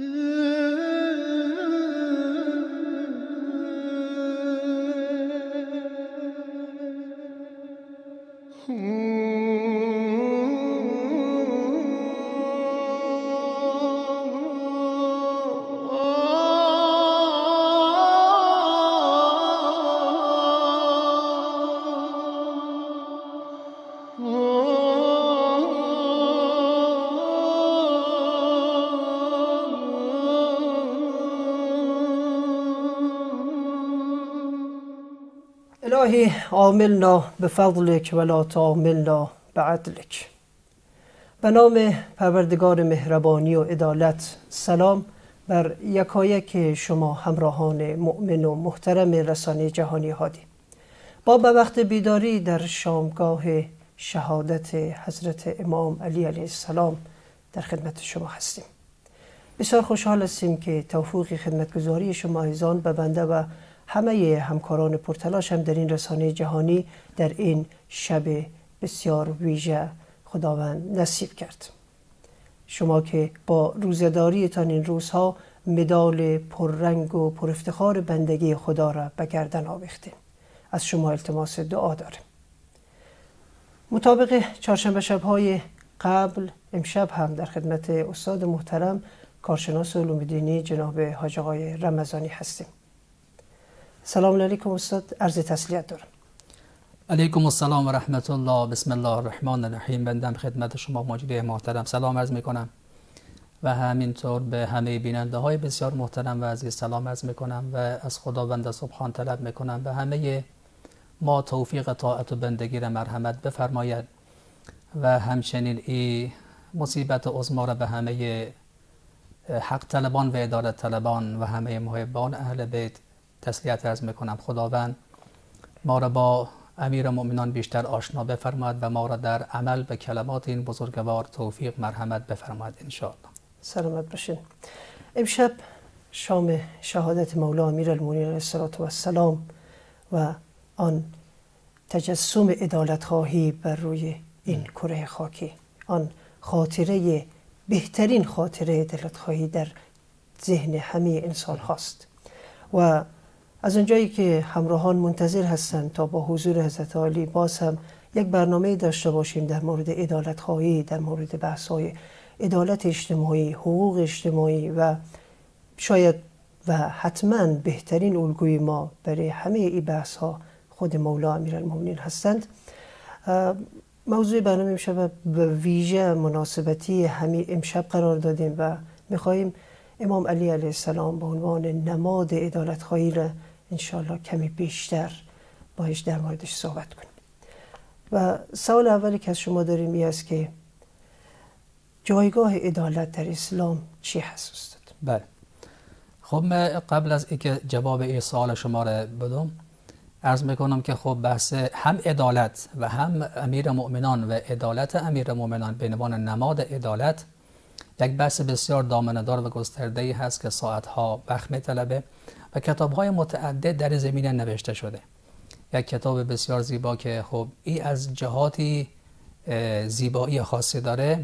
الهی عاملنا بفضلک ولا تعاملنا بعدلک. به نام پروردگار مهربانی و عدالت. سلام بر یکایک شما همراهان مؤمن و محترم رسانه جهانی هادی. با به وقت بیداری در شامگاه شهادت حضرت امام علی علیه السلام در خدمت شما هستیم. بسیار خوشحال هستیم که توفیق خدمتگزاری شما عزیزان به بنده و همه همکاران پرتلاش هم در این رسانه جهانی در این شب بسیار ویژه خداوند نصیب کرد. شما که با روزه‌داریتان این روزها مدال پررنگ و پر افتخار بندگی خدا را به گردن آویختیم. از شما التماس دعا داریم. مطابق چهارشنبه شب‌های قبل، امشب هم در خدمت استاد محترم کارشناس علوم دینی جناب حاج آقای رمضانی هستیم. سلام علیکم استاد، عرض تسلیت دارم. علیکم السلام و رحمت الله. بسم الله الرحمن الرحیم. بندم خدمت شما ماجده محترم سلام عرض میکنم و همینطور به همه بیننده های بسیار محترم و عزیز سلام عرض میکنم و از خداوند سبحان طلب میکنم به همه ما توفیق طاعت و بندگی را مرحمت بفرماید و همچنین این مصیبت عظما را به همه حق طلبان و ادالت طلبان و همه محبان اهل بیت تسلیت عرض میکنم. خداوند ما را با امیر مؤمنان بیشتر آشنا بفرماید و ما را در عمل به کلمات این بزرگوار توفیق مرحمت بفرماید ان شاء الله. سلامت باشین. امشب شام شهادت مولا امیرالمومنین علیه السلام و آن تجسم عدالت خواهی بر روی این کره خاکی، آن خاطره بهترین خاطره عدالت خواهی در ذهن همه انسان هاست و از اونجایی که همراهان منتظر هستند تا با حضور حضرت عالی باز هم یک برنامه داشته باشیم در مورد عدالت خواهی، در مورد بحث‌های عدالت اجتماعی، حقوق اجتماعی و شاید و حتما بهترین الگوی ما برای همه این بحث‌ها خود مولا امیرالمومنین هستند. موضوع برنامه امشب به ویژه مناسبتی همین امشب قرار دادیم و می‌خواهیم امام علی علیه السلام به عنوان نماد عدالت خواهی را انشاءالله کمی بیشتر باهاش در موردش صحبت کنیم. و سوال اولی که از شما داریم این است که جایگاه عدالت در اسلام چی هست استاد؟ بله. خب من قبل از اینکه جواب این سوال شما را بدم عرض میکنم که خب بحث هم عدالت و هم امیر مؤمنان و عدالت امیر مؤمنان به عنوان نماد عدالت یک بحث بسیار دامنه‌دار و گسترده‌ای هست که ساعت‌ها وقت می‌طلبه و کتاب‌های متعدد در زمینه نوشته شده. یک کتاب بسیار زیبا که خب این از جهاتی زیبایی خاصی داره،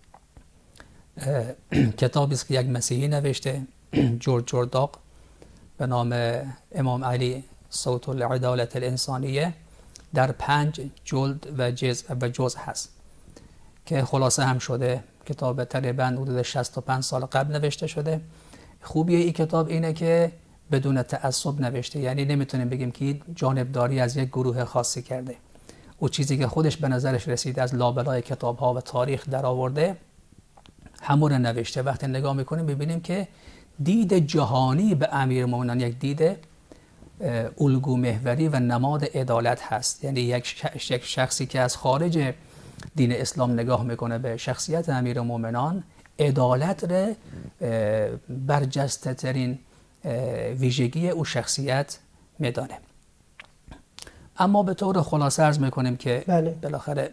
کتابی است که یک مسیحی نوشته، جورج جورداق، به نام امام علی صوت العدالت الانسانیه، در 5 جلد و جزء هست که خلاصه هم شده. کتاب تقریباً حدود 65 سال قبل نوشته شده. خوبی این کتاب اینه که بدون تعصب نوشته، یعنی نمیتونیم بگیم که جانبداری از یک گروه خاصی کرده. او چیزی که خودش به نظرش رسید از لابلای کتاب‌ها و تاریخ در آورده همون رو نوشته. وقتی نگاه میکنیم ببینیم که دید جهانی به امیرالمومنین یک دید الگو محوری و نماد عدالت هست. یعنی یک شخصی که از خارج دین اسلام نگاه میکنه به شخصیت امیرالمومنین، عدالت را برجسته ترین ویژگی او شخصیت میدانه. اما به طور خلاصه عرض میکنیم که بالاخره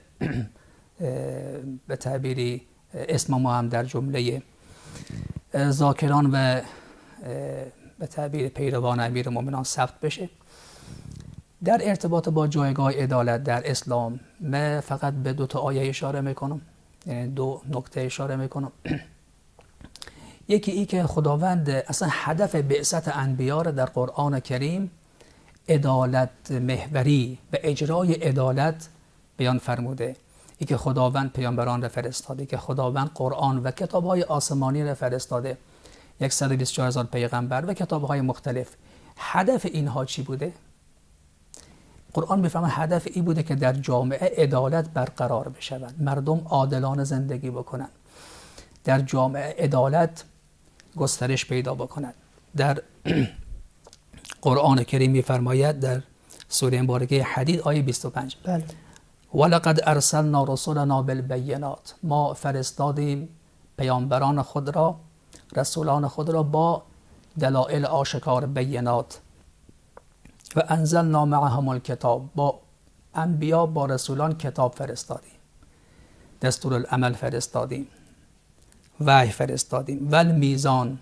به تعبیری اسم ما هم در جمله ذاکران و به تعبیر پیروان امیرالمومنین ثبت بشه. در ارتباط با جایگاه عدالت در اسلام من فقط به 2 آیه اشاره میکنم، یعنی 2 نکته اشاره میکنم. یکی ای که خداوند اصلا هدف بعثت انبیا را در قرآن کریم عدالت محوری و اجرای عدالت بیان فرموده. ای که خداوند پیامبران را فرستاده، که خداوند قرآن و کتاب‌های آسمانی را فرستاده، 124,000 پیغمبر و کتاب‌های مختلف. هدف اینها چی بوده؟ قرآن می‌فرماید هدف این بوده که در جامعه عدالت برقرار بشود، مردم عادلانه زندگی بکنند، در جامعه عدالت گسترش پیدا بکند. در قرآن کریم می‌فرماید در سوره مبارکه حدید آیه 25 بله. ولقد ارسلنا رسلنا بالبینات، ما فرستادیم پیامبران خود را، رسولان خود را با دلایل آشکار بینات. و انزلنا معهم الکتاب، با انبیا با رسولان کتاب فرستادیم، دستورالعمل فرستادیم، وحی فرستادیم. والمیزان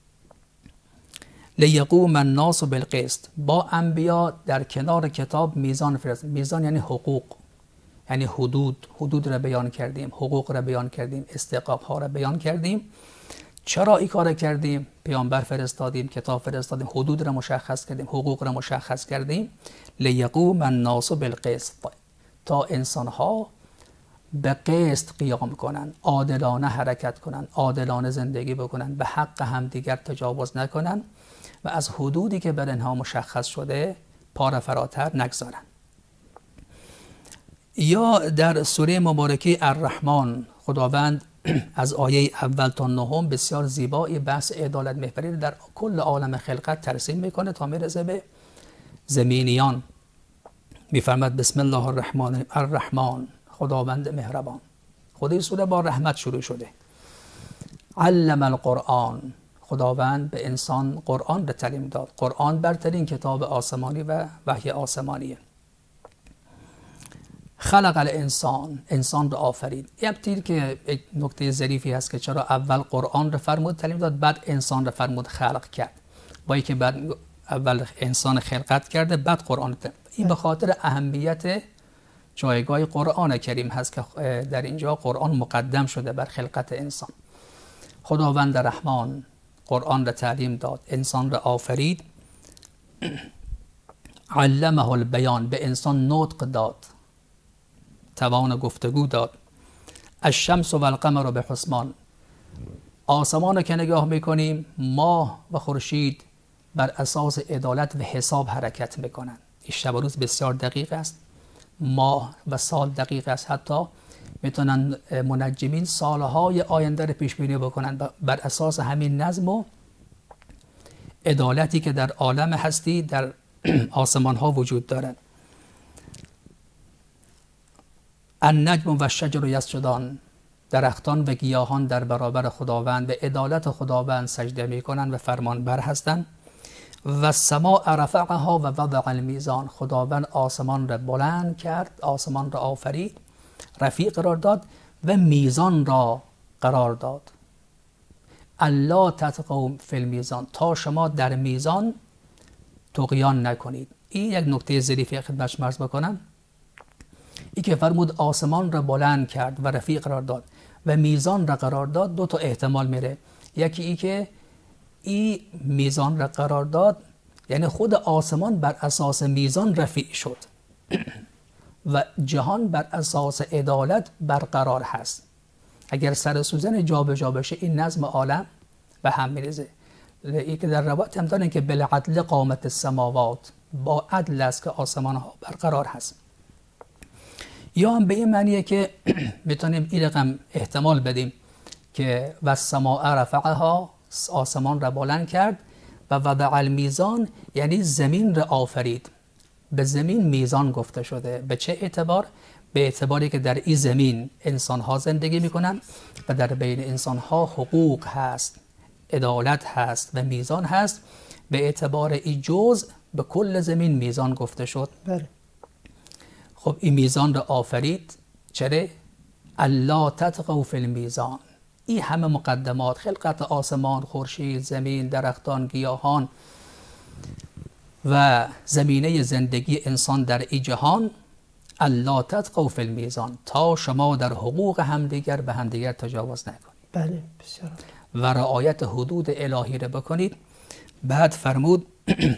لیقوم الناس بالقسط، با انبیا در کنار کتاب میزان فرستادیم. میزان یعنی حقوق، یعنی حدود را بیان کردیم، حقوق را بیان کردیم، استحقاق ها را بیان کردیم. چرا این کار کردیم؟ پیامبر فرستادیم، کتاب فرستادیم، حدود را مشخص کردیم، حقوق را مشخص کردیم. لیقوم الناس بالقسط، تا انسان ها به قسط قیام کنند، عادلانه حرکت کنند، عادلانه زندگی بکنند، به حق همدیگر تجاوز نکنند و از حدودی که بر اینها مشخص شده پا را فراتر نگذارند. یا در سوره مبارکه الرحمن خداوند از آیه اول تا نهم بسیار زیبایی بحث عدالت محوری در کل عالم خلقت ترسیم میکنه تا میرسه به زمینیان. میفرماد بسم الله الرحمن، خداوند مهربان. خود این سوره با رحمت شروع شده. علم القرآن، خداوند به انسان قرآن را تعلیم داد. قرآن برترین کتاب آسمانی و وحی آسمانیه. خلق الانسان، انسان را آفرید. یک که یک نکته ظریفی هست که چرا اول قرآن را فرمود تعلیم داد، بعد انسان را فرمود خلق کرد، با اینکه بعد اول انسان خلقت کرده بعد قرآن. این به خاطر اهمیت جایگاه قرآن کریم هست که در اینجا قرآن مقدم شده بر خلقت انسان. خداوند رحمان قرآن را تعلیم داد، انسان را آفرید. علمه البیان، به انسان نطق داد، توان گفتگو داد. الشمس و القمر به حسبان، آسمان که نگاه میکنیم ماه و خورشید بر اساس عدالت و حساب حرکت میکنند. این شب و روز بسیار دقیق است، ماه و سال دقیق است، حتی میتونن منجمین سالهای آینده رو پیش بینی بکنند بر اساس همین نظم و عدالتی که در عالم هستی در آسمان ها وجود دارد. النجم و الشجر یسجدان، درختان و گیاهان در برابر خداوند به عدالت خداوند سجده میکنند و فرمان بر هستند. و السماء رفعها و وضع المیزان، خداوند آسمان را بلند کرد، آسمان را آفرید، رفیع قرار داد و میزان را قرار داد. الا تطغوا فی المیزان، تا شما در میزان طغیان نکنید. این یک نکته ظریفی خدمتش عرض بکنم. این که فرمود آسمان را بلند کرد و رفیع قرار داد و میزان را قرار داد، دو تا احتمال میره. یکی ای که این میزان را قرار داد یعنی خود آسمان بر اساس میزان رفیع شد و جهان بر اساس عدالت برقرار هست. اگر سر سوزن جا به جا بشه این نظم عالم به هم میریزه. این که در روایت هم دارن که بالعدل قامت السماوات، با عدل است که آسمان ها برقرار هست. یا هم به این معنیه که میتونیم این رقم احتمال بدیم که و السماء رفعها، آسمان را بلند کرد، و وضع المیزان یعنی زمین را آفرید. به زمین میزان گفته شده. به چه اعتبار؟ به اعتباری که در این زمین انسان ها زندگی میکنن و در بین انسان ها حقوق هست، عدالت هست و میزان هست. به اعتبار این جزء به کل زمین میزان گفته شد. بله. خب این میزان را آفرید. چرا؟ الا تطغوا فی المیزان. این همه مقدمات، خلقت آسمان، خورشید، زمین، درختان، گیاهان و زمینه زندگی انسان در این جهان، الا تطغوا فی المیزان، تا شما در حقوق همدیگر به همدیگر تجاوز نکنید. بله بسیار. و رعایت حدود الهی را بکنید. بعد فرمود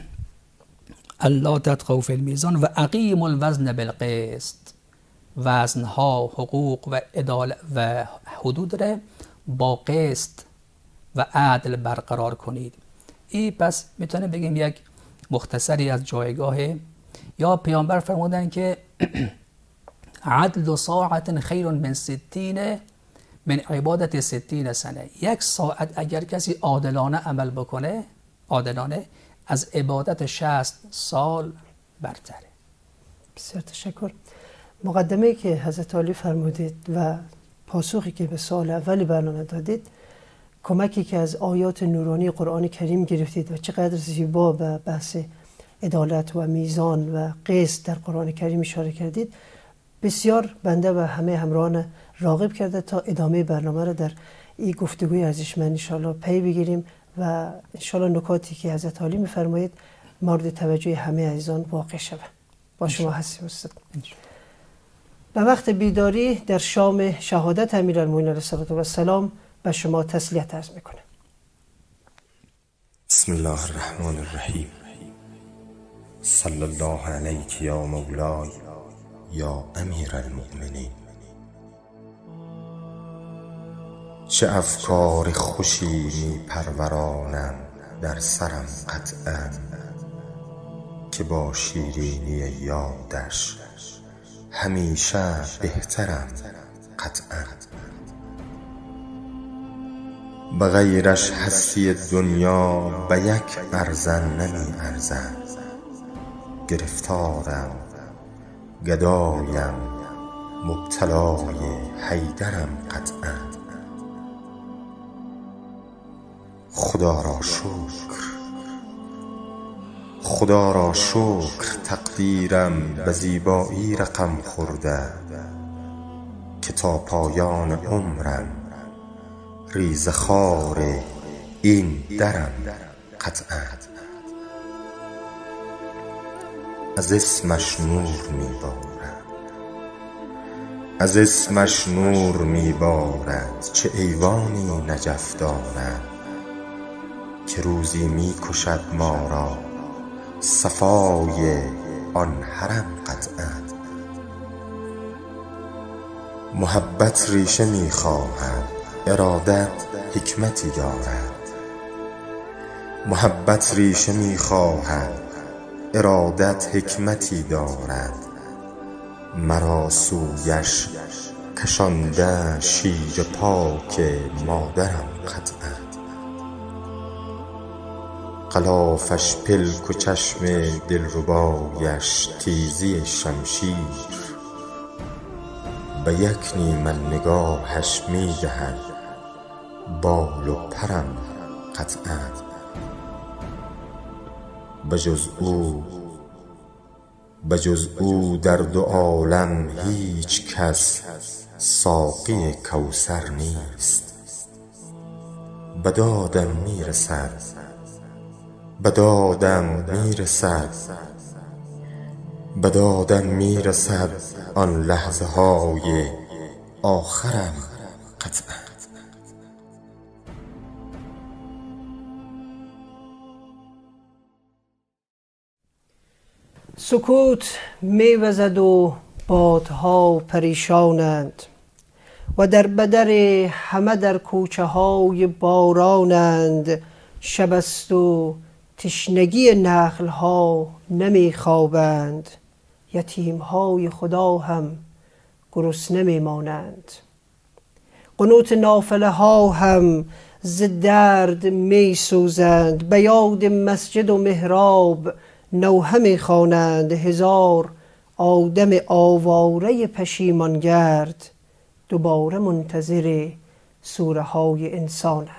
الله تطغوا فی المیزان و اقیم الوزن بالقسط، وزنها، حقوق و عدالت و حدود را با قسط و عدل برقرار کنید. این پس میتونه بگیم یک مختصری از جایگاه. یا پیامبر فرمودن که عدل ساعت خیر من 60 من عبادت 60 سنه. یک ساعت اگر کسی عادلانه عمل بکنه، عادلانه، از عبادت 60 سال برتره. بسیار تشکر. مقدمه که حضرت علی فرمودید و پاسخی که به سوال اولی برنامه دادید، کمکی که از آیات نورانی قرآن کریم گرفتید و چقدر زیبا به بحث عدالت و میزان و قسط در قرآن کریم اشاره کردید، بسیار بنده و همه همراهان راغب کرده تا ادامه برنامه را در این گفتگوی ارزشمند انشاءالله پی بگیریم و انشاءالله نکاتی که حضرت علی می‌فرمایید مورد توجه همه عزیزان واقع شود. با شما هستیم استاد. به وقت بیداری در شام شهادت امیرالمومنین علیه السلام به شما تسلیت عرض میکنه. بسم الله الرحمن الرحیم. صلی الله علیک یا مولای یا امیرالمؤمنین. چه افکار خوشی می پرورانم در سرم قطعا، که با شیرینی یادش همیشه بهترم قطعا. بغیرش هستی دنیا به یک ارزن نمی ارزد. گرفتارم، گدایم، مبتلای حیدرم قطعا. خدا را شکر، خدا را شکر تقدیرم به زیبایی رقم خورده، که تا پایان عمرم ریزه خار این درم قطعا. از اسمش نور میبارد، از اسمش نور میبارد، چه ایوانی نجف دارد، که روزی میکشد ما را صفای آن حرم قطعا. محبت ریشه میخواهد، ارادت حکمتی دارد. محبت ریشه میخواهد، ارادت حکمتی دارد. مرا سویش کشانده شیر پاک مادرم قطعا. غلافش پلک و چشم دلربایش تیزی شمشیر، به یک نیمه نگاهش میدهد بال و پرم قطعا. بجز او در دو عالم هیچ کس ساقی کوثر نیست. به دادم میرسد، به دادم میرسد، به دادم میرسد آن لحظه های آخرم قطعا. سکوت میوزد و بادها پریشانند، و در بدر همه در کوچه های بارانند. شب است و تشنگی نخل ها نمیخوابند، یتیم های خدا هم گرسنه میمانند. قنوت نافله ها هم ز درد میسوزند، به یاد مسجد و محراب نوحه میخوانند. هزار آدم آواره پشیمانگرد، دوباره منتظر سوره های انسانند.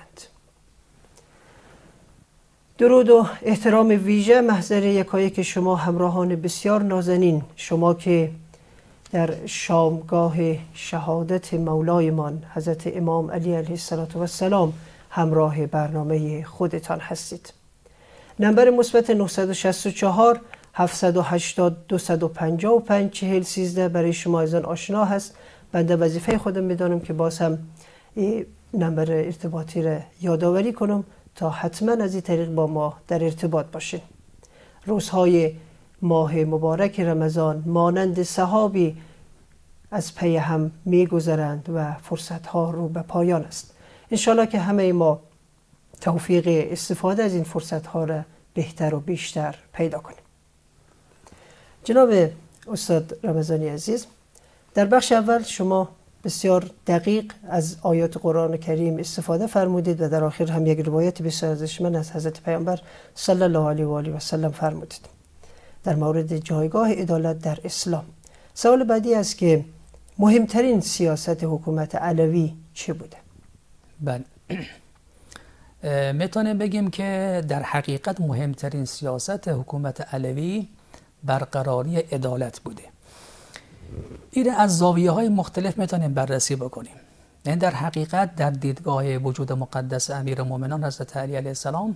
درود و احترام ویژه محضر یکایک شما همراهان بسیار نازنین، شما که در شامگاه شهادت مولایمان حضرت امام علی علیه السلام همراه برنامه خودتان هستید. نمبر مثبت 964 780 255 4013 برای شما عزیزان آشنا هست. بنده وظیفه خودم میدانم که باز هم نمبر ارتباطی را یادآوری کنم تا حتما از این طریق با ما در ارتباط باشین. روزهای ماه مبارک رمضان مانند سحابی از پی هم می‌گذرند و فرصت‌ها رو به پایان است. انشالله که همه ما توفیق استفاده از این فرصت‌ها را بهتر و بیشتر پیدا کنیم. جناب استاد رمضانی عزیز، در بخش اول شما بسیار دقیق از آیات قرآن کریم استفاده فرمودید و در آخر هم یک روایت بسیار ارزشمند از حضرت پیامبر صلی الله علیه و آله و سلم فرمودید در مورد جایگاه عدالت در اسلام. سوال بعدی است که مهمترین سیاست حکومت علوی چه بوده؟ بله، میتونیم بگیم که در حقیقت مهمترین سیاست حکومت علوی برقراری عدالت بوده. این از زاویه های مختلف میتونیم بررسی بکنیم. این در حقیقت در دیدگاه وجود مقدس امیرالمومنین حضرت علی علیه السلام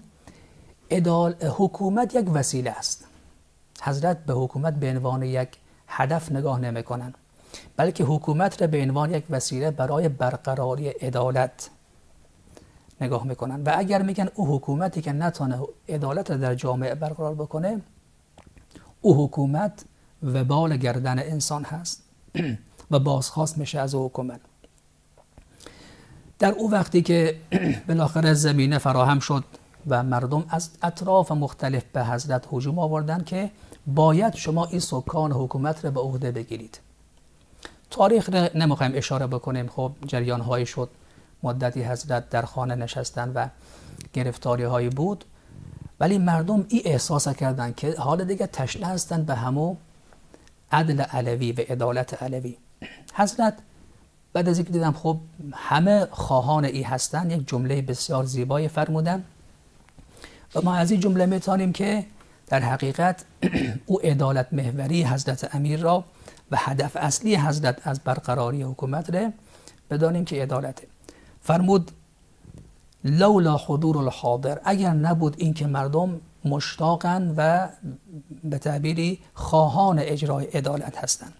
حکومت یک وسیله است. حضرت به حکومت به عنوان یک هدف نگاه نمی کنند، بلکه حکومت را به عنوان یک وسیله برای برقراری عدالت نگاه میکنن. و اگر میگن او حکومتی که نتونه عدالت را در جامعه برقرار بکنه، او حکومت وبال گردن انسان هست و بازخواست میشه از او حکومت. در او وقتی که بالاخره زمینه فراهم شد و مردم از اطراف مختلف به حضرت هجوم آوردن که باید شما این سکان حکومت را به عهده بگیرید. تاریخ را نمیخوایم اشاره بکنیم، خب جریان هایی شد، مدتی حضرت در خانه نشستن و گرفتاری هایی بود، ولی مردم این احساس کردن که حال دیگه تشنه هستن به همو عدل علوی و عدالت علوی. حضرت بعد از اینکه دیدم خب همه خواهان ای هستن، یک جمله بسیار زیبایی فرمودن و ما از این جمله میتونیم که در حقیقت او عدالت محوری حضرت امیر را و هدف اصلی حضرت از برقراری حکومت را بدانیم که عدالته. فرمود لولا حضور الحاضر، اگر نبود این که مردم مشتاقن و به تعبیری خواهان اجرای عدالت هستند.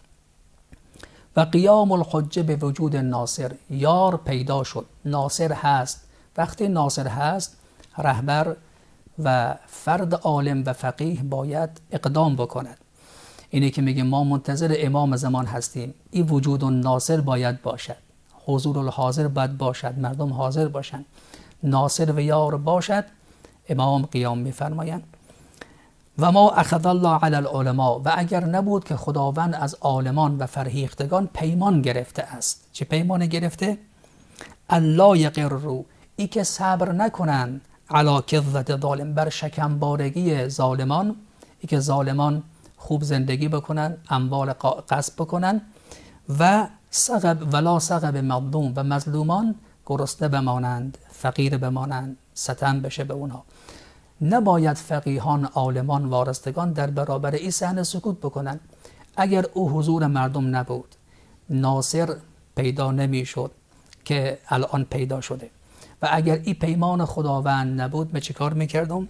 و قیام الحجه به وجود ناصر، یار پیدا شد، ناصر هست. وقتی ناصر هست، رهبر و فرد عالم و فقیه باید اقدام بکند. اینه که میگه ما منتظر امام زمان هستیم، این وجود ناصر باید باشد، حضور الحاضر باید باشد، مردم حاضر باشند، ناصر و یار باشد، امام قیام میفرمایند. و ما اخذ الله علی العلماء، و اگر نبود که خداوند از عالمان و فرهیختگان پیمان گرفته است. چه پیمان گرفته؟ الله یقروا، ای که صبر نکنند، علی کذبة ظالم، بر شکمبارگی ظالمان، ای که ظالمان خوب زندگی بکنن، اموال غصب بکنن، و ولا سقب مظلوم، و مظلومان گرسنه بمانند، فقیر بمانند، ستم بشه به اونها. نباید فقیهان، عالمان، وارستگان در برابر این صحنه سکوت بکنن. اگر او حضور مردم نبود، ناصر پیدا نمیشد که الان پیدا شده. و اگر این پیمان خداوند نبود، من چه کار میکردم؟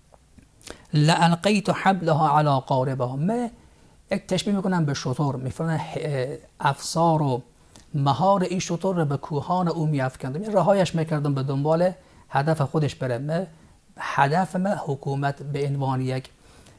لالقیت حبلها علی قاربها، من یک تشبیه میکنم به شتر، میفرمایند افسار و مهار این شتر رو به کوهان او میافکندم، رهایش میکردم به دنبال هدف خودش بره. هدف من حکومت به عنوان یک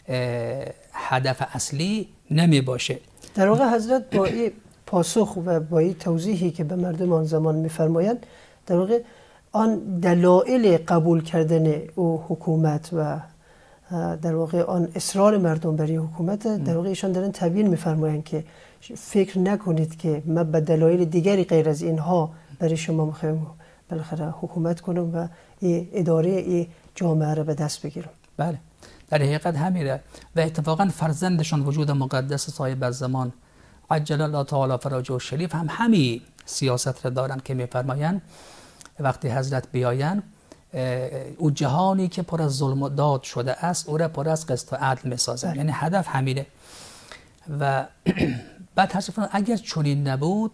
هدف اصلی نمی باشه. در واقع حضرت با این پاسخ و با این توضیحی که به مردم آن زمان میفرمایند، در واقع آن دلایل قبول کردن او حکومت و در واقع آن اصرار مردم برای حکومت، در واقع ایشان دارن تبیین میفرمایند که فکر نکنید که من به دلایل دیگری غیر از اینها برای شما میخوایم بالاخره حکومت کنم و این اداره این جامعه را به دست بگیرم. بله، در حقیقت همیره. و اتفاقا فرزندشان وجود مقدس صاحب الزمان عجل الله تعالی فرجه شریف هم همین سیاست را دارن که میفرمایند وقتی حضرت بیاین، او جهانی که پر از ظلم و داد شده است، او را پر از قسط و عدل میسازن. یعنی هدف همینه. و بعد حضرت اگر چنین نبود،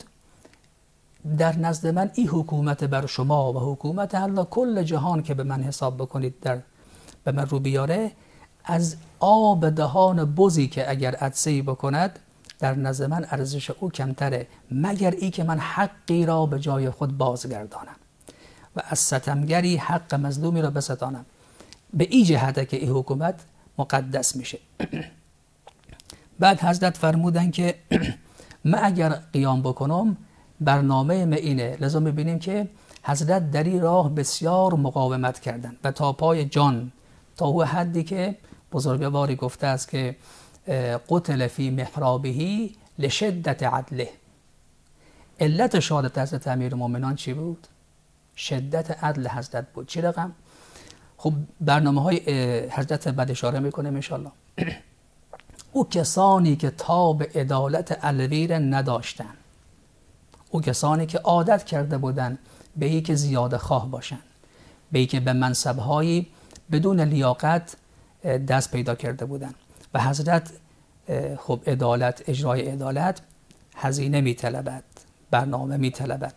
در نزد من این حکومت بر شما و حکومت الله کل جهان که به من حساب بکنید به من رو بیاره، از آب دهان بزی که اگر عطسه‌ای بکند، در نزد من ارزش او کمتره، مگر ای که من حقی را به جای خود بازگردانم. و از ستمگری حق مظلومی را بستانم. به این جهته که این حکومت مقدس میشه. بعد حضرت فرمودن که من اگر قیام بکنم برنامه من اینه. لذا میبینیم که حضرت در این راه بسیار مقاومت کردن و تا پای جان، تا او حدی که بزرگواری گفته است که قتل فی محرابه لشدت عدله. علت شهادت حضرت امیرالمومنین چی بود؟ شدت عدل حضرت بود. چی رقم؟ خب برنامه های حضرت بعد اشاره میکنه انشالله. او کسانی که تاب عدالت علوی را نداشتن، او کسانی که عادت کرده بودن به یک زیاده خواه باشن، به یک به منصبهایی بدون لیاقت دست پیدا کرده بودن و حضرت خب عدالت، اجرای عدالت هزینه میطلبد، برنامه میطلبد.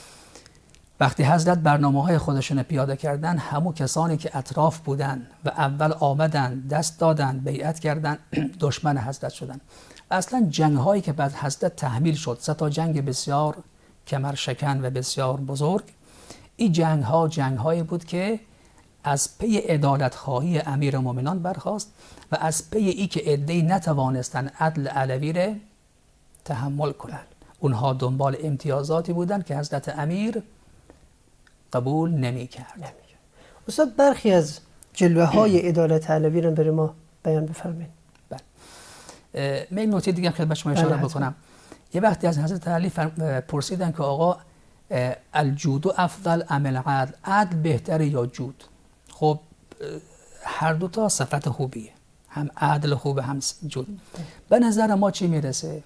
وقتی حضرت برنامه های خودشون پیاده کردن، همون کسانی که اطراف بودن و اول آمدن دست دادن بیعت کردن دشمن حضرت شدن. اصلا جنگ هایی که بعد حضرت تحمیل شد، 3 جنگ بسیار کمرشکن و بسیار بزرگ، این جنگ هایی بود که از پی عدالت خواهی امیرالمومنین برخاست و از پی ای که عده‌ای نتوانستن عدل علوی را تحمل کنند. اونها دنبال امتیازاتی بودند که حضرت امیر قبول نمی کرد. استاد برخی از جلوه های عدالت علوی را برای ما بیان بفرمایید. بله. من این نکته دیگه خدمت شما اشاره بکنم. یه وقتی از حضرت علی پرسیدن که آقا الجود افضل ام العدل، عدل بهتره یا جود؟ خب هر دو تا صفت خوبیه، هم عدل خوبه هم جود. به نظر ما چی میرسه؟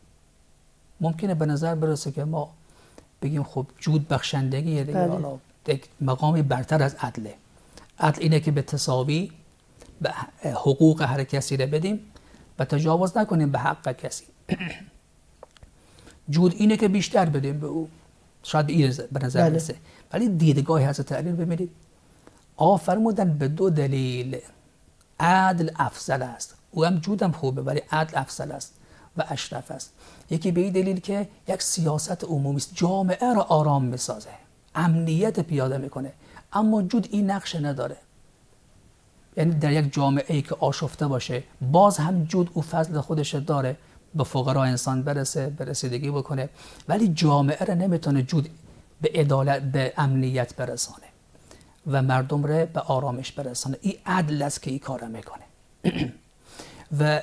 ممکنه به نظر برسه که ما بگیم خب جود بخشندگیه دیگه، حالا مقامی برتر از عدله. عدل اینه که به تساوی به حقوق هر کسی رو بدیم و تجاوز نکنیم به حق کسی. جود اینه که بیشتر بدیم به او، شاید این به نظر برسه. ولی دیدگاه حضرت علی رو ببینید، فرمودن به 2 دلیل عدل افضل است. او هم جودم خوبه ولی عدل افضل است و اشرف است. یکی به این دلیل که یک سیاست عمومی است، جامعه را آرام میسازه، امنیت پیاده میکنه. اما جود این نقش نداره. یعنی در یک جامعه‌ای که آشفته باشه، باز هم جود او فضل خودش داره، به فقرا انسان برسه، به رسیدگی بکنه، ولی جامعه را نمیتونه جود به عدالت، به امنیت برسانه و مردم را به آرامش برسانه. این عدل است که این کار میکنه. و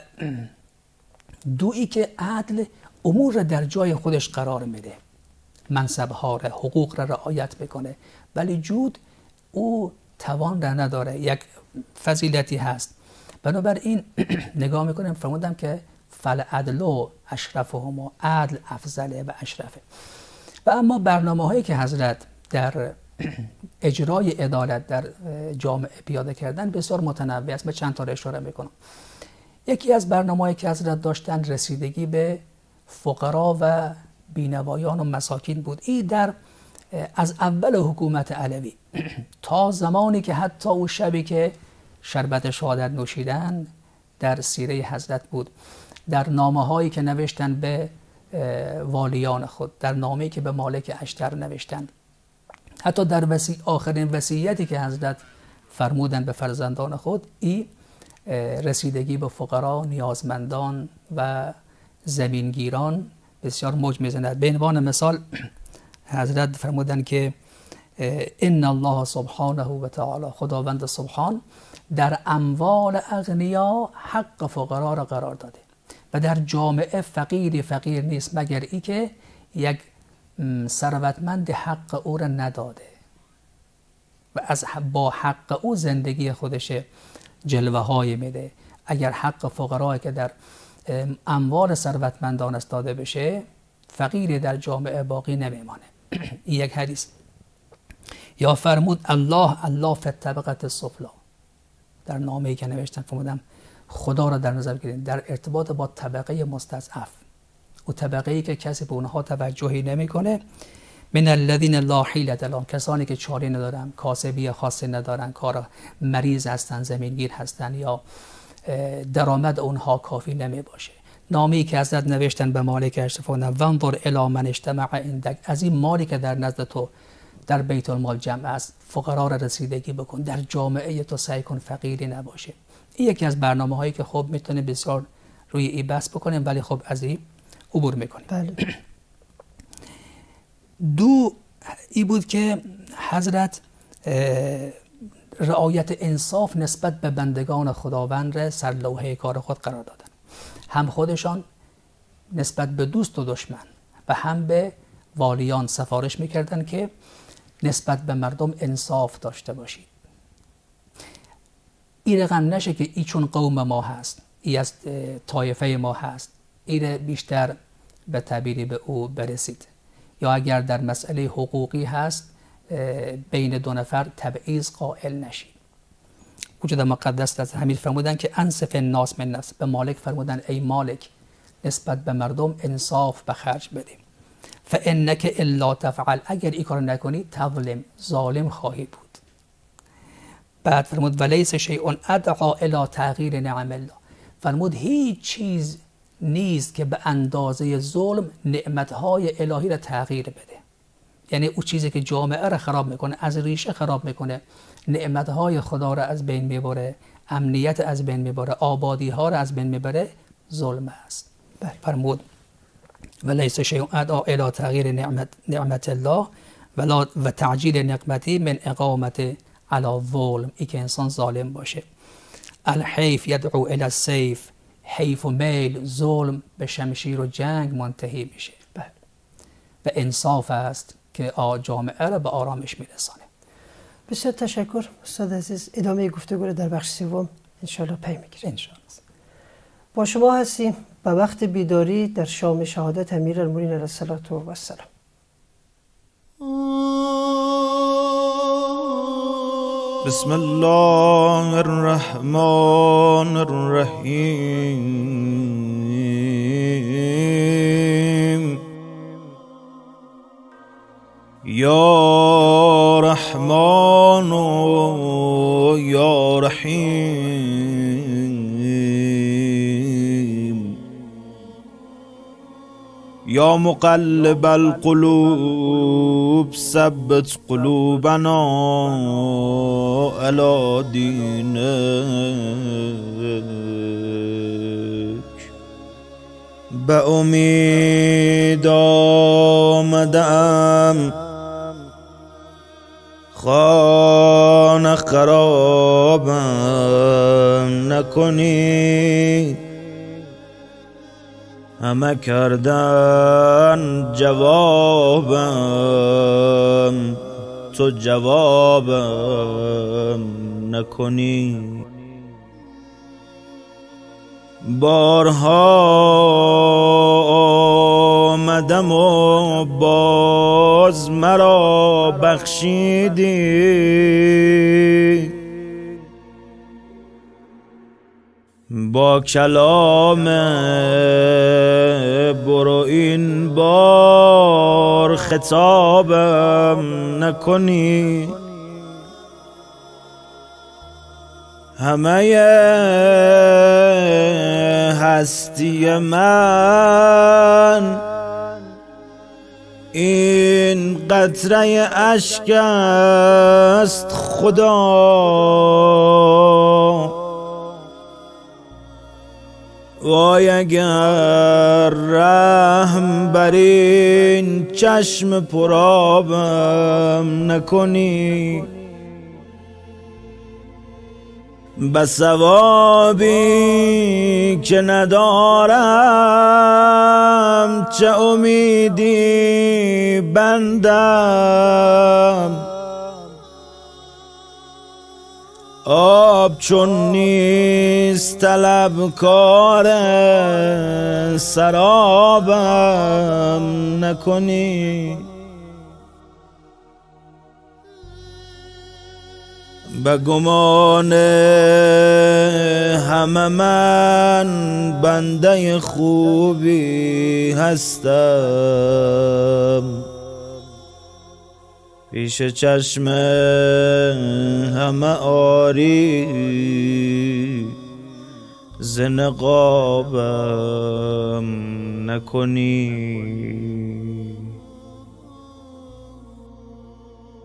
دویی که عدل امور را در جای خودش قرار میده، منصبها را، حقوق را رعایت بکنه، ولی جود او توان را نداره. یک فضیلتی هست. بنابراین نگاه میکنیم فرمودم که فالعدل اشرفهما، عدل افضله و اشرفه. و اما برنامه هایی که حضرت در اجرای عدالت در جامعه پیاده کردن بسیار متنوع است. به چند تا اشاره میکنم. یکی از برنامه‌هایی که حضرت داشتن رسیدگی به فقرا و بینوایان و مساکین بود. این در از اول حکومت علوی تا زمانی که حتی اون شبی که شربت شهادت نوشیدن در سیره حضرت بود، در نامه‌هایی که نوشتن به والیان خود، در نامه‌ای که به مالک اشتر نوشتن، حتی در آخرین وصیتی که حضرت فرمودن به فرزندان خود، این رسیدگی به فقرا، نیازمندان و زمینگیران بسیار موج میزند. به عنوان مثال حضرت فرمودن که ان الله سبحانه و تعالی، خداوند سبحان در اموال اغنیا حق فقرا را قرار داده و در جامعه فقیری فقیر نیست مگر ای که یک ثروتمند حق او را نداده و از با حق او زندگی خودش جلوه های میده. اگر حق فقرایی که در اموال ثروتمندان است داده بشه، فقیری در جامعه باقی نمیمانه. این یک حدیث. یا فرمود الله فی الطبقه السفلی، در نامه‌ای که نوشتن فرمودم خدا را در نظر بگیرید در ارتباط با طبقه مستضعف، او طبقه‌ای که کسی به اونها توجهی نمیکنه. من الذین لا حیلة لهم، کسانی که چاری ندارن، کاسبی خاصی ندارن، کار مریض هستن، زمینگیر هستن یا درآمد اونها کافی نمی باشه. نامه‌ای که حضرت نوشتن به مالک اشرف، وانظر الی من اجتمع عندک، از این مالی که در نزد تو در بیت المال جمع است، فقرا را رسیدگی بکن، در جامعه تو سعی کن فقیری نباشه. این یکی از برنامه هایی که خب میتونه بسیار روی این بحث بکنیم، ولی خب از این عبور میکنیم. بله. دو ای بود که حضرت رعایت انصاف نسبت به بندگان خداوند را سر لوحه کار خود قرار دادن، هم خودشان نسبت به دوست و دشمن و هم به والیان سفارش میکردن که نسبت به مردم انصاف داشته باشید. این رقم نشه که ای چون قوم ما هست، ای از طایفه ما هست، این بیشتر به تعبیری به او برسید. یا اگر در مسئله حقوقی هست بین دو نفر تبعیض قائل نشید. وجود مقدس از همین فرمودن که انصف الناس من الناس، به مالک فرمودن ای مالک نسبت به مردم انصاف به خرج بده. فانک الا تفعل، اگر این کار نکنی تظلم، ظالم خواهی بود. بعد فرمود ولیس شیء ادعا الی تغییر نعم الله، فرمود هیچ چیز نیست که به اندازه ظلم نعمتهای الهی را تغییر بده. یعنی اون چیزی که جامعه را خراب میکنه، از ریشه خراب میکنه، نعمتهای خدا را از بین میبره، امنیت از بین میبره، آبادی ها را از بین میبره، ظلم است. فرمود ولیس شیء ادعا الی تغییر نعمت الله و تعجیل نقمتی من اقامت علی ظلم، ای که انسان ظالم باشه. الحیف یدعو الی السیف، حیف و میل، ظلم به شمشیر و جنگ منتهی میشه. و انصاف است که جامعه را به آرامش میرسانه. بسیار تشکر استاد عزیز. ادامه گفتگو در بخش سوم انشالله پی میگیریم. انشالله. با شما هستیم به وقت بیداری در شام شهادت امیرالمومنین علیه السلام. بسم الله الرحمن الرحیم. یا رحمان و یا رحیم. یا مقلب القلوب ثبت قلوبنا علی دینک. به امید آمدم خانه خرابم نکنی، همه کردن جوابم تو جوابم نکنی. بارها آمدم و باز مرا بخشیدی، با کلام برو این بار خطابم نکنی. همه هستی من این قطره اشک است خدا، وای اگر رحم بر این چشم پرآبم نکنی. به ثوابی که ندارم چه امیدی بندم، آب چون نیست طلبکار سرابم نکنی. به گمان همه من بنده خوبی هستم، پیش چشم همه آری ز نقابم نکنی.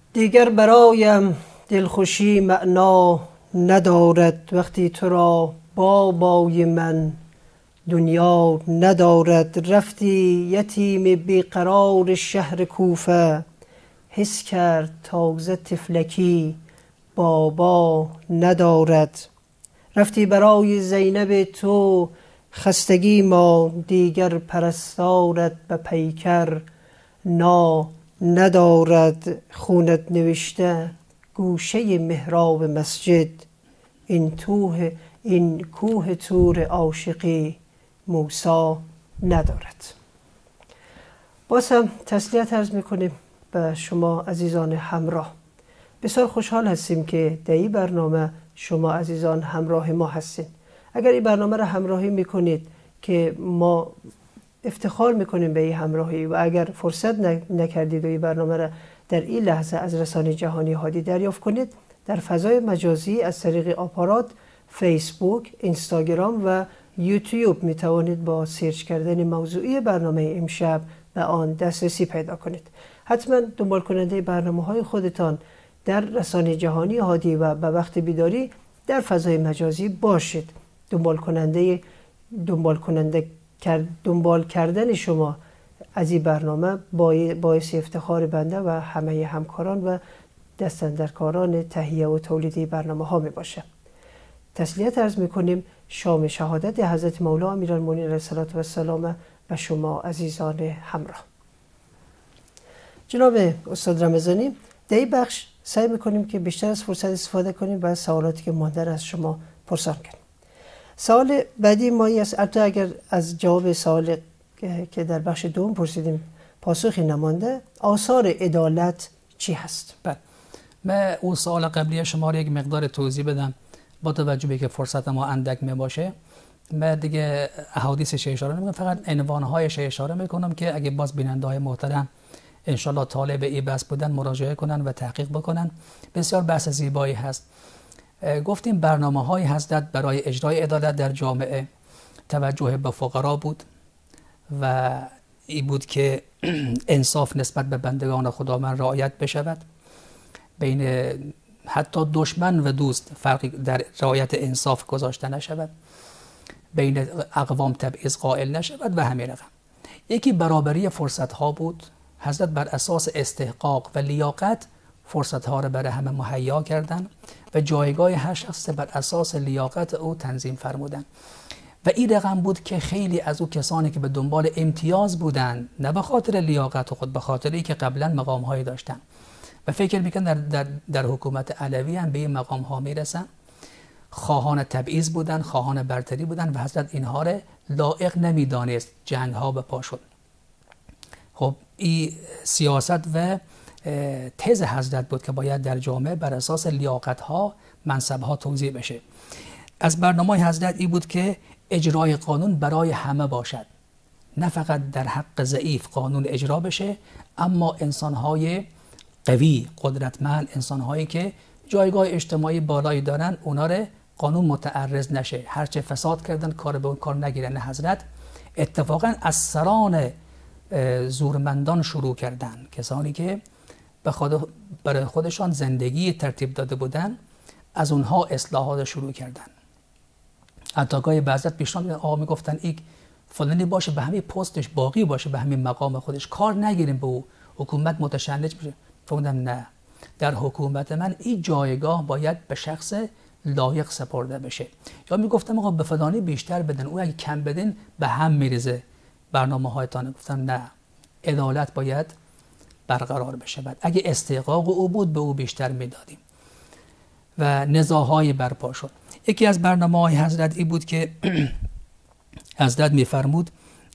دیگر برایم دلخوشی معنا ندارد، وقتی تو را بابای من دنیا ندارد. رفتی یتیم بیقرار شهر کوفه، حس کرد تازه طفلکی بابا ندارد. رفتی برای زینب تو خستگی ما، دیگر پرستارت به پیکر نا ندارد. خونت نوشته گوشه محراب مسجد، این کوه طور عاشقی موسی ندارد. باز هم تسلیت عرض میکنیم به شما عزیزان همراه. بسیار خوشحال هستیم که در این برنامه شما عزیزان همراه ما هستید. اگر این برنامه را همراهی میکنید که ما افتخار میکنیم به این همراهی، و اگر فرصت نکردید و این برنامه را در این لحظه از رسانه جهانی هادی دریافت کنید، در فضای مجازی از طریق آپارات فیسبوک، اینستاگرام و یوتیوب می توانید با سرچ کردن موضوعی برنامه امشب به آن دسترسی پیدا کنید. حتما دنبال کننده برنامه های خودتان در رسانه جهانی هادی و به وقت بیداری در فضای مجازی باشید. دنبال کردن شما از این برنامه باعث افتخار بنده و همه همکاران و دستاندرکاران تهیه و تولیدی برنامه ها می باشه. تسلیت عرض می کنیم. شام شهادت حضرت مولا امیرالمومنین علیه السلام و شما عزیزان همراه. جناب استاد رمضانی، در این بخش سعی میکنیم که بیشتر از فرصت استفاده کنیم و سوالاتی که مانده از شما پرسان کنیم. سوال بعدی مایی است، البته اگر از جواب سوال که در بخش دوم پرسیدیم پاسخی نمانده، آثار عدالت چی هست؟ بله، من اون سوال قبلی شما رو یک مقدار توضیح بدم با توجه به که فرصت ما اندک می باشه. من دیگه احادیثش اشاره نمی‌کنم، فقط عنوان‌هایش اشاره میکنم که اگه باز بیننده‌های محترم انشالله طالب این بحث بودن مراجعه کنن و تحقیق بکنن. بسیار بحث زیبایی هست. گفتیم برنامه‌های حضرت برای اجرای عدالت در جامعه توجه به فقرا بود و این بود که انصاف نسبت به بندگان خداوند رعایت بشود، بین حتی دشمن و دوست فرقی در رعایت انصاف گذاشته نشود، بین اقوام تبعیض قائل نشود و همین رقم. یکی برابری فرصت ها بود. حضرت بر اساس استحقاق و لیاقت فرصت ها را برای همه مهیا کردند و جایگاه هر شخص بر اساس لیاقت او تنظیم فرمودند. و این رقم بود که خیلی از او کسانی که به دنبال امتیاز بودند، نه به خاطر لیاقت خود، به خاطر اینکه قبلا مقام هایی داشتند و فکر میکنن در حکومت علوی هم به این مقام ها میرسن، خواهان تبعیض بودن، خواهان برتری بودن و حضرت اینها را لایق نمیدانست. جنگ ها به پا شد. خب این سیاست و تز حضرت بود که باید در جامعه بر اساس لیاقت ها، منصب ها توزیع بشه. از برنامه حضرت این بود که اجرای قانون برای همه باشد، نه فقط در حق ضعیف قانون اجرا بشه، اما انسان های قوی، قدرتمند، انسان هایی که جایگاه اجتماعی بالایی دارن، اونا رو قانون متعرض نشه، هرچه فساد کردن کار به اون کار نگیرن. حضرت اتفاقا از سران زورمندان شروع کردن، کسانی که برای خودشان زندگی ترتیب داده بودن، از اونها اصلاحات شروع کردن. حتی گاهی بعضت پیشنهاد آقا میگفتن این فلانی باشه به همین پستش باقی باشه، به همین مقام خودش، کار نگیریم به او، حکومت متشنج میشه. فهمیدم نه، در حکومت من این جایگاه باید به شخص لایق سپرده بشه. یا میگفتم آقا به فلانی بیشتر بدن، او اگه کم بدین به هم میریزه برنامه هایتان. گفتم نه، عدالت باید برقرار بشه. بعد اگه استحقاق او بود به او بیشتر میدادیم و نزاعهای برپا شد. یکی از برنامه‌های حضرت این بود که حضرت میفرمود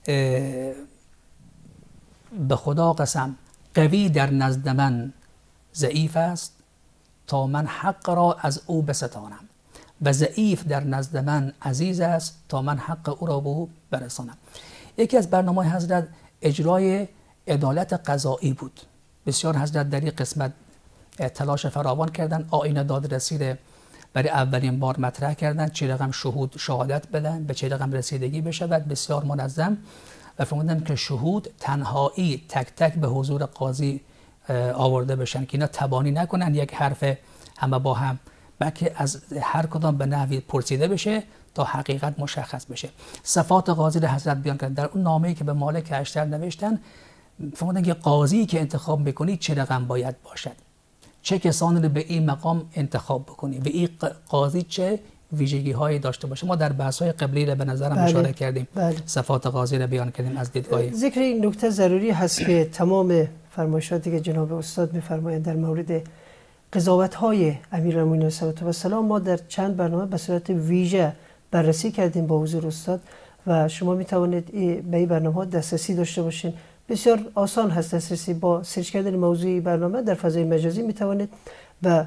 به خدا قسم قوی در نزد من ضعیف است تا من حق را از او بستانم و ضعیف در نزد من عزیز است تا من حق او را به او برسانم. یکی از برنامه‌های حضرت اجرای عدالت قضایی بود. بسیار حضرت در این قسمت تلاش فراوان کردن. آیین دادرسی را برای اولین بار مطرح کردن، چه رقم شهادت بدن، به چه رقم رسیدگی بشود، بسیار منظم. و فرمودن که شهود تنهایی تک تک به حضور قاضی آورده بشن که اینا تبانی نکنن یک حرف همه با هم، بلکه از هر کدام به نحوی پرسیده بشه تا حقیقت مشخص بشه. صفات قاضی را حضرت بیان کردن در اون نامه‌ای که به مالک اشتر نوشتن. فرمودن که قاضی که انتخاب میکنی چه رقم باید باشد، چه کسانی رو به این مقام انتخاب بکنی و این قاضی چه ویژگی هایی داشته باشه. ما در بحث های قبلی را به نظرم اشاره کردیم. صفات قاضی را بیان کردیم از دیدگاه. ذکر این نکته ضروری هست که تمام فرمایشاتی که جناب استاد میفرمایند در مورد قضاوت های امیرالمومنین علیه السلام ما در چند برنامه به صورت ویژه بررسی کردیم با حضور استاد و شما می توانید به این برنامه ها دسترسی داشته باشین. بسیار آسان هست دسترسی، با سرچ کردن موضوع برنامه در فضای مجازی می توانید به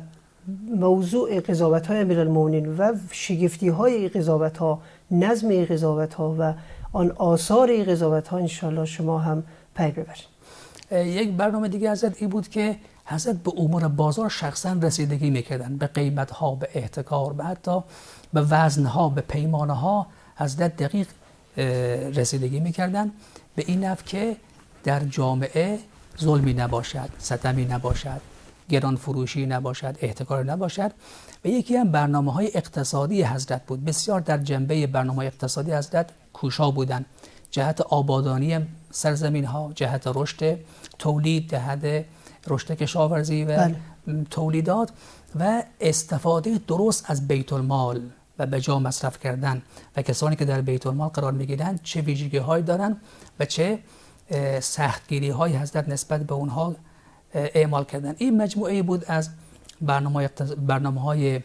موضوع قضاوت های امیرالمومنین و شگفتی های قضاوت ها، نظم قضاوت ها و آن آثار قضاوت ها انشاءالله شما هم پی ببرید. یک برنامه دیگه حضرت این بود که حضرت به امور بازار شخصا رسیدگی میکردن، به قیمت ها، به احتکار، به حتی به وزن ها، به پیمانه ها حضرت دقیق رسیدگی میکردن، به این نحو که در جامعه ظلمی نباشد، ستمی نباشد، گران فروشی نباشد، احتکار نباشد. و یکی هم برنامه‌های اقتصادی حضرت بود. بسیار در جنبه برنامه اقتصادی حضرت کوشا بودن، جهت آبادانی سرزمین ها، جهت رشد تولید، جهت رشد کشاورزی و تولیدات و استفاده درست از بیت المال و به جا مصرف کردن. و کسانی که در بیت المال قرار میگیرند چه ویژگی هایی دارن و چه سختگیری های حضرت نسبت به اونها اعمال کردن. این مجموعه بود از برنامه های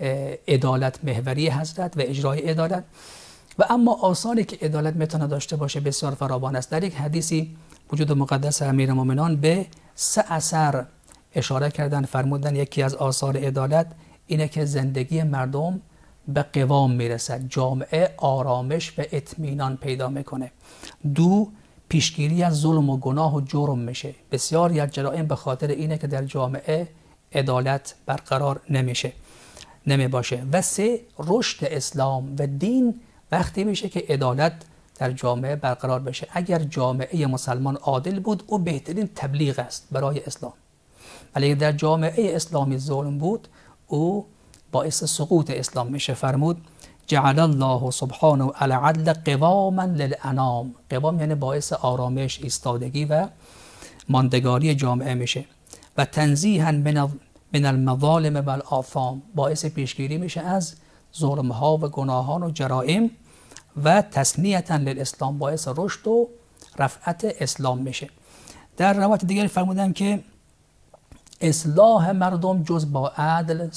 عدالت محوری حضرت و اجرای عدالت. و اما آثاری که عدالت میتونه داشته باشه بسیار فراوان است. در یک حدیثی وجود مقدس امیرالمومنین به 3 اثر اشاره کردن. فرمودن یکی از آثار عدالت اینه که زندگی مردم به قوام میرسد، جامعه آرامش و اطمینان پیدا میکنه. 2 پیشگیری از ظلم و گناه و جرم میشه. بسیاری از جرائم به خاطر اینه که در جامعه عدالت برقرار نمی باشه. و 3 رشد اسلام و دین وقتی میشه که عدالت در جامعه برقرار بشه. اگر جامعه مسلمان عادل بود او بهترین تبلیغ است برای اسلام، ولی در جامعه اسلامی ظلم بود او باعث سقوط اسلام میشه. فرمود جعل الله سبحانه العدل قواما للانام. قوام یعنی باعث آرامش، ایستادگی و ماندگاری جامعه میشه. و تنزیها من المظالم و الآثام، باعث پیشگیری میشه از ظلم ها و گناهان و جرائم. و تسنیتا للاسلام، باعث رشد و رفعت اسلام میشه. در روایت دیگری فرمودن که اصلاح مردم جز با عدل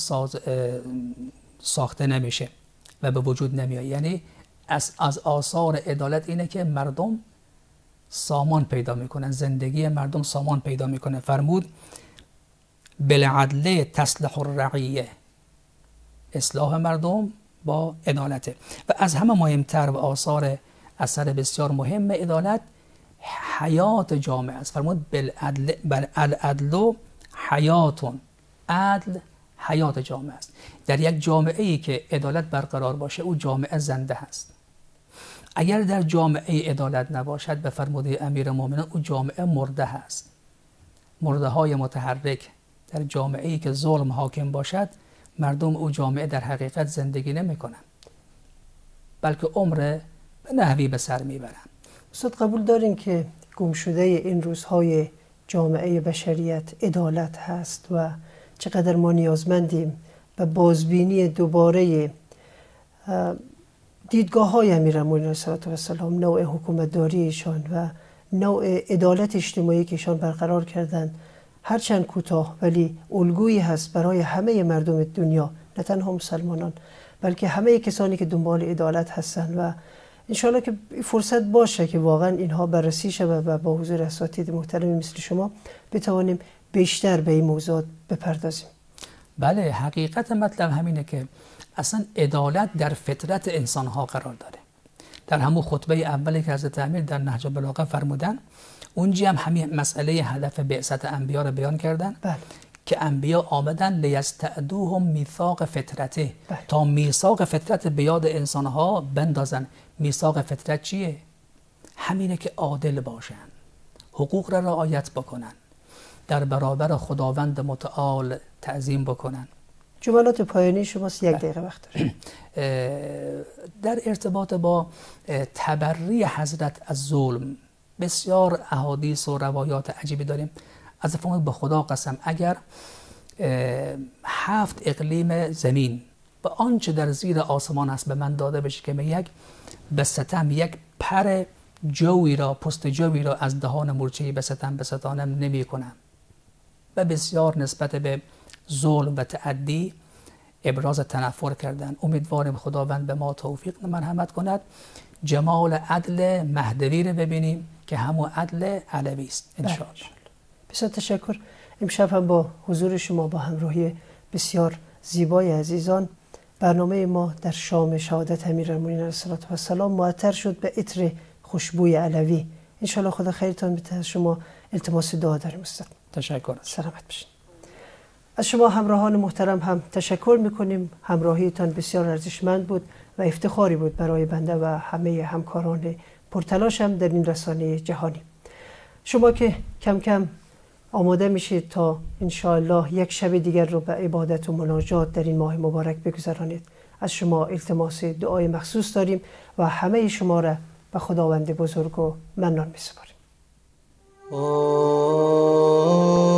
ساخته نمیشه و به وجود نمیاد. یعنی از آثار عدالت اینه که مردم سامان پیدا میکنن، زندگی مردم سامان پیدا میکنه. فرمود بالعدل تصلح الرعیه، اصلاح مردم با عدالته. و از همه مهمتر و آثار اثر بسیار مهم عدالت حیات جامعه است. فرمود العدل حیاتون، عدل حیات جامعه است. در یک جامعه ای که عدالت برقرار باشه او جامعه زنده هست. اگر در جامعه عدالت نباشد به فرموده امیرالمومنین او جامعه مرده هست. مرده های متحرک. در جامعه ای که ظلم حاکم باشد مردم او جامعه در حقیقت زندگی نمی کنند، بلکه عمر به نحوی به سر می برند. استاد قبول دارین که گم شده این روزهای جامعه بشریت عدالت هست و چقدر ما نیازمندیم به بازبینی دوباره دیدگاه های امیرالمومنین علیه السلام، نوع حکومتداری ایشان و نوع عدالت اجتماعی که ایشان برقرار کردند، هرچند کوتاه ولی الگویی هست برای همه مردم دنیا، نه تنها مسلمانان بلکه همه کسانی که دنبال عدالت هستند. و انشاءالله که فرصت باشه که واقعا اینها بررسی شود و با حضور اساتید محترمی مثل شما بتوانیم بیشتر به این موضوعات بپردازیم. بله، حقیقت مطلب همینه که اصلا عدالت در فطرت انسان ها قرار داره. در همون خطبه اولی که حضرت امیر در نهج البلاغه فرمودن، اونجا هم همین مسئله هدف بعثت انبیا رو بیان کردن. بله. که انبیا آمدن لیستعدوهم میثاق فطرته، تا میثاق فطرت به یاد انسان ها بندازن. میثاق فطرت چیه؟ همینه که عادل باشن، حقوق را رعایت بکنن، در برابر خداوند متعال تعظیم بکنن. جملات پایانی شماست، 1 دقیقه وقت دارید. در ارتباط با تبری حضرت از ظلم بسیار احادیث و روایات عجیبی داریم. از فرمود به خدا قسم اگر 7 اقلیم زمین و آنچه در زیر آسمان است به من داده بشه که من به ستم یک پر جوی را، پست جوی را از دهان مورچه‌ای به ستم بستانم نمی کنم. و بسیار نسبت به ظلم و تعدی ابراز تنفر کردن. امیدواریم خداوند به ما توفیق مرحمت کند، جمال عدل مهدوی رو ببینیم که همون عدل علوی است ان شاء الله. بسیار تشکر. امشب هم با حضور شما با همراهی بسیار زیبای عزیزان برنامه ما در شام شهادت امیرالمومنین علیه السلام معطر شد به عطر خوشبوی علوی. ان شاء الله خدا خیرتان بده. از شما التماس دعا داریم استاد. تشکر. سلامت باشین. از شما همراهان محترم هم تشکر میکنیم. همراهیتان بسیار ارزشمند بود و افتخاری بود برای بنده و همه همکاران پرتلاشم در این رسانه جهانی. شما که کم کم آماده میشید تا ان شاء الله یک شب دیگر رو به عبادت و مناجات در این ماه مبارک بگذرانید، از شما التماس دعای مخصوص داریم و همه شما را به خداوند بزرگ و منان میسپاریم.